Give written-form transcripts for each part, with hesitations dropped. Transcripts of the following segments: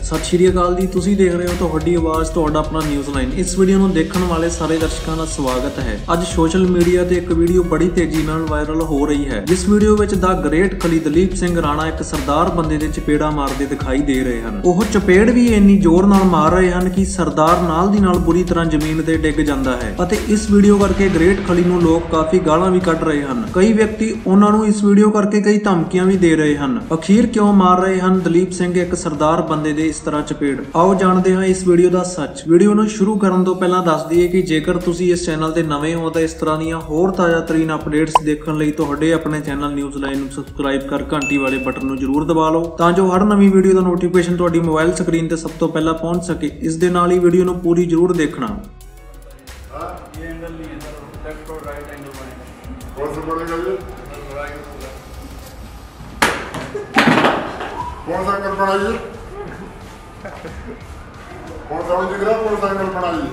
सत श्री अकाल जी, तुसीं देख रहे हो तुहाडी आवाज़ तुहाडा अपना न्यूज़ लाइन। इस वीडियो ਨੂੰ देखण वाले सारे दर्शकों का स्वागत है। अज सोशल मीडिया ते एक वीडियो बड़ी तेजी नाल वायरल हो रही है, जिस वीडियो विच द ग्रेट खली दलीप सिंह राणा एक सरदार बंदे दे चपेड़ा मारदे दिखाई दे रहे हैं। ਉਹ चपेड़ भी इन्नी जोर नाल मार रहे हैं कि सरदार नाल दी नाल बुरी तरह जमीन ते डिग जांदा है। ਅਤੇ इस वीडियो करके ग्रेट खली ਨੂੰ लोग काफी गालां भी कढ रहे हैं। कई व्यक्ति उन्हां ਨੂੰ इस वीडियो करके कई धमकियां भी दे रहे हैं। आखिर क्यों मार रहे हैं दलीप सिंह एक सरदार बंदे दे इस तरह चपेड़? आओ जानते हैं इस वीडियो का सच। वीडियो ਨੂੰ शुरू करन ਤੋਂ ਪਹਿਲਾਂ ਦੱਸ ਦਈਏ ਕਿ ਜੇਕਰ ਤੁਸੀਂ ਇਸ ਚੈਨਲ ਤੇ ਨਵੇਂ ਹੋ ਤਾਂ ਇਸ ਤਰ੍ਹਾਂ ਦੀਆਂ ਹੋਰ ਤਾਜ਼ਾ ਤਰੀਨ ਅਪਡੇਟਸ ਦੇਖਣ ਲਈ ਤੁਹਾਡੇ ਆਪਣੇ ਚੈਨਲ ਨਿਊਜ਼ ਲਾਈਨ ਨੂੰ ਸਬਸਕ੍ਰਾਈਬ ਕਰ ਘੰਟੀ ਵਾਲੇ ਬਟਨ ਨੂੰ ਜ਼ਰੂਰ ਦਬਾ ਲਓ ਤਾਂ ਜੋ ਹਰ ਨਵੀਂ ਵੀਡੀਓ ਦਾ ਨੋਟੀਫਿਕੇਸ਼ਨ ਤੁਹਾਡੀ ਮੋਬਾਈਲ ਸਕਰੀਨ ਤੇ ਸਭ ਤੋਂ ਪਹਿਲਾਂ ਪਹੁੰਚ ਸਕੇ। ਇਸ ਦੇ ਨਾਲ ਹੀ ਵੀਡੀਓ ਨੂੰ ਪੂਰੀ ਜ਼ਰੂਰ ਦੇਖਣਾ। ये एंगल नहीं है सर, लेफ्ट और राइट एंगल बनेगा। कौन सा पड़ेगा ये? राइट कौन सा एंगल बनाइए? कौन सा दिख रहा है? कौन सा एंगल बनाइए?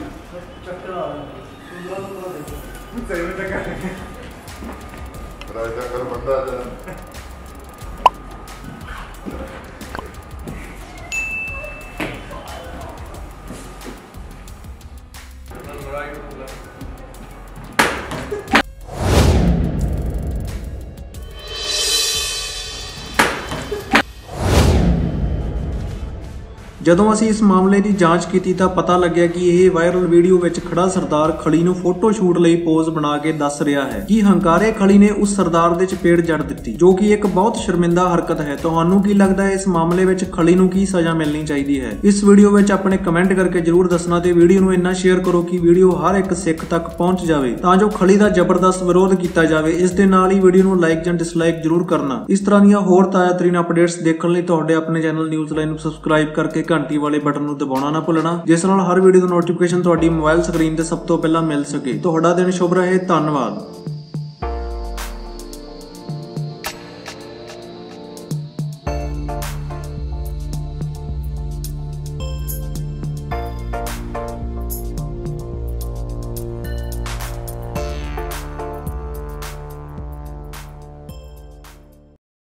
राइट एंगल बनता है। राइट ਜਦੋਂ ਅਸੀਂ ਇਸ ਮਾਮਲੇ ਦੀ ਜਾਂਚ ਕੀਤੀ ਤਾਂ ਪਤਾ ਲੱਗਿਆ ਕਿ ਇਹ ਵਾਇਰਲ ਵੀਡੀਓ ਵਿੱਚ ਖੜਾ ਸਰਦਾਰ ਖਲੀ ਨੂੰ ਫੋਟੋ ਸ਼ੂਟ ਲਈ ਪੋਜ਼ ਬਣਾ ਕੇ ਦੱਸ ਰਿਹਾ ਹੈ ਕਿ ਹੰਕਾਰੇ ਖਲੀ ਨੇ ਉਸ ਸਰਦਾਰ ਦੇ ਚਪੇੜ ਜੜ ਦਿੱਤੀ, ਜੋ ਕਿ ਇੱਕ ਬਹੁਤ ਸ਼ਰਮਿੰਦਾ ਹਰਕਤ ਹੈ। ਤੁਹਾਨੂੰ ਕੀ ਲੱਗਦਾ ਹੈ ਇਸ ਮਾਮਲੇ ਵਿੱਚ ਖਲੀ ਨੂੰ ਕੀ ਸਜ਼ਾ ਮਿਲਣੀ ਚਾਹੀਦੀ ਹੈ? ਇਸ ਵੀਡੀਓ ਵਿੱਚ ਆਪਣੇ ਕਮੈਂਟ ਕਰਕੇ ਜਰੂਰ ਦੱਸਣਾ ਤੇ ਵੀਡੀਓ ਨੂੰ ਇੰਨਾ ਸ਼ੇਅਰ ਕਰੋ ਕਿ ਵੀਡੀਓ ਹਰ ਇੱਕ ਸਿੱਖ ਤੱਕ ਪਹੁੰਚ ਜਾਵੇ ਤਾਂ ਜੋ ਖਲੀ ਦਾ ਜ਼ਬਰਦਸਤ ਵਿਰੋਧ ਕੀਤਾ ਜਾਵੇ। ਇਸ ਦੇ ਨਾਲ ਹੀ ਵੀਡੀਓ ਨੂੰ ਲਾਈਕ ਜਾਂ ਡਿਸਲਾਈਕ ਜਰੂਰ ਕਰਨਾ। ਇਸ ਤਰ੍ਹਾਂ ਦੀਆਂ ਹੋਰ ਤਾਜ਼ਾ ਤਰੀਨ ਅਪਡੇਟਸ ਦੇਖਣ ਲਈ ਤੁਹਾਡੇ ਆਪਣੇ ਚੈਨਲ ਨਿਊਜ਼ ਲਾਈਨ ਨੂੰ ਸਬਸਕ੍ਰਾਈਬ ਕਰਕੇ घंटी वाले बटन ਨੂੰ ਦਬਾਉਣਾ ਨਾ ਭੁੱਲਣਾ, ਜਿਸ ਨਾਲ ਹਰ ਵੀਡੀਓ ਦਾ ਨੋਟੀਫਿਕੇਸ਼ਨ ਤੁਹਾਡੀ ਮੋਬਾਈਲ ਸਕਰੀਨ ਤੇ ਸਭ ਤੋਂ ਪਹਿਲਾਂ ਮਿਲ ਸਕੇ। ਤੁਹਾਡਾ ਦਿਨ ਸ਼ੁਭ ਰਹੇ। ਧੰਨਵਾਦ।